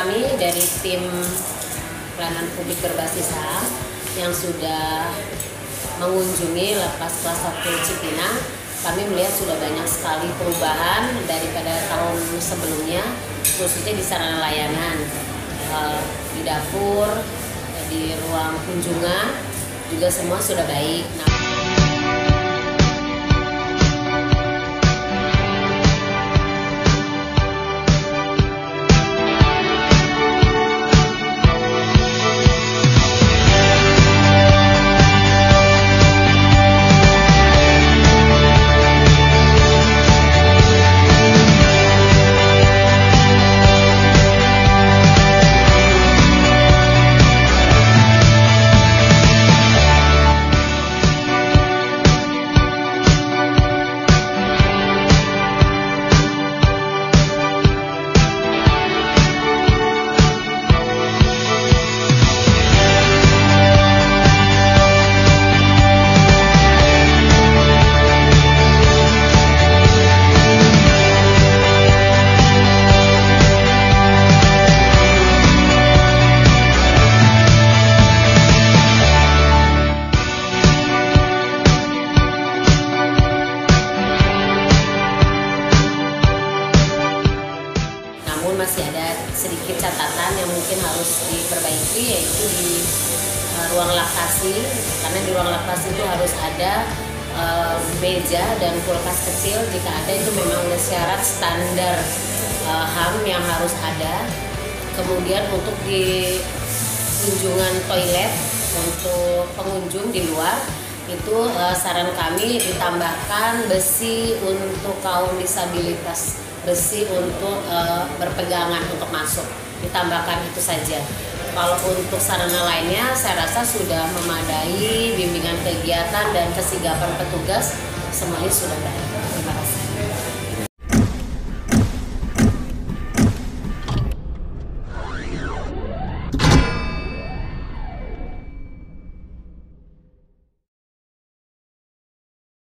kami dari tim pelayanan publik berbasis HAM yang sudah mengunjungi lapas kelas 1 Cipinang, kami melihat sudah banyak sekali perubahan daripada tahun sebelumnya, khususnya di sarana layanan, di dapur, di ruang kunjungan juga semua sudah baik. Masih ada sedikit catatan yang mungkin harus diperbaiki, yaitu di ruang laktasi, karena di ruang laktasi itu harus ada meja dan kulkas kecil. Jika ada itu memang syarat standar HAM yang harus ada. Kemudian untuk di kunjungan toilet untuk pengunjung di luar itu saran kami ditambahkan besi untuk kaum disabilitas, besi untuk berpegangan untuk masuk, ditambahkan itu saja. Kalau untuk sarana lainnya saya rasa sudah memadai, bimbingan kegiatan dan kesigapan petugas semuanya sudah baik.